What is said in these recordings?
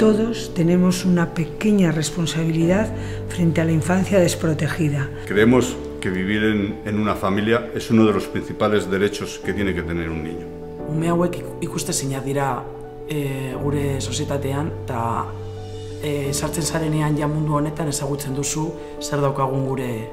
Todos tenemos una pequeña responsabilidad frente a la infancia desprotegida. Creemos que vivir en una familia es uno de los principales derechos que tiene que tener un niño. Ume hauek ikustezinak dira gure sozietatean, eta sartzen zarenean ja mundu honetan ezagutzen duzu zer daukagun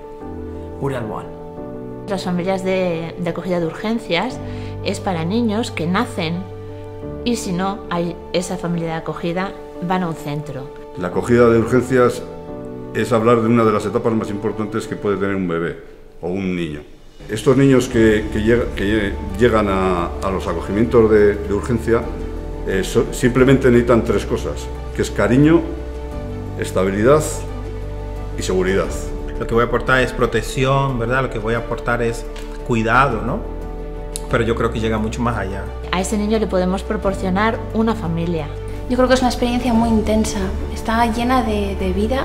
gure alboan. Las familias de acogida de urgencias es para niños que nacen y si no hay esa familia de acogida van a un centro. La acogida de urgencias es hablar de una de las etapas más importantes que puede tener un bebé o un niño. Estos niños que llegan a los acogimientos de urgencia simplemente necesitan tres cosas, que es cariño, estabilidad y seguridad. Lo que voy a aportar es protección, ¿verdad? Lo que voy a aportar es cuidado, ¿no? Pero yo creo que llega mucho más allá. A ese niño le podemos proporcionar una familia. Yo creo que es una experiencia muy intensa, está llena de vida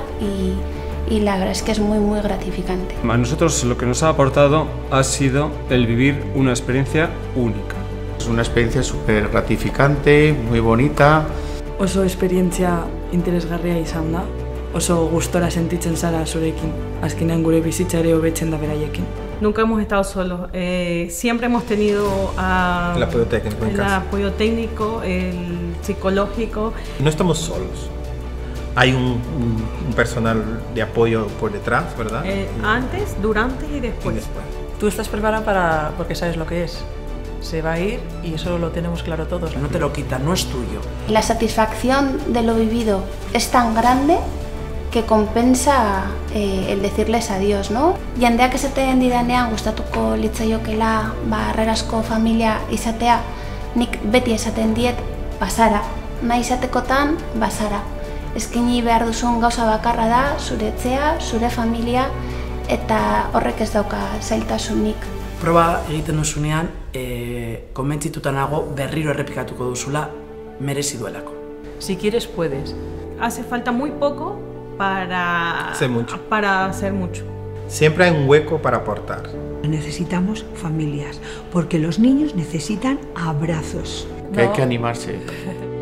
y la verdad es que es muy gratificante. A nosotros lo que nos ha aportado ha sido el vivir una experiencia única. Es una experiencia súper gratificante, muy bonita. Oso esperientzia interesgarria izan da. Oso gustora sentitzen zara zurekin. Azkenean gure bizitza ere hobetzen da beraiekin. Nunca hemos estado solos. Siempre hemos tenido el apoyo técnico en casa. El apoyo técnico, el psicológico. No estamos solos. Hay un personal de apoyo por detrás, ¿verdad? Antes, durante y después. Tú estás preparada porque sabes lo que es. Se va a ir y eso lo tenemos claro todos. No te lo quitan, no es tuyo. La satisfacción de lo vivido es tan grande que compensa el decirles adiós, ¿no? Jendeak esaten didanean gustatuko litzaiokela harrerasko familia izatea, nik beti esaten diet bazara, nahi izatekotan bazara. Eskaini behar duzun gauza bakarra da, zure etxea, zure familia, eta horrek ez dauka zailtasunik. Proba egiten duzunean, konbentzituta nago berriro errepikatuko duzula merezi duelako. Si quieres, puedes. Hace falta muy poco para hacer mucho. Siempre hay un hueco para aportar. Necesitamos familias, porque los niños necesitan abrazos. Que hay que animarse.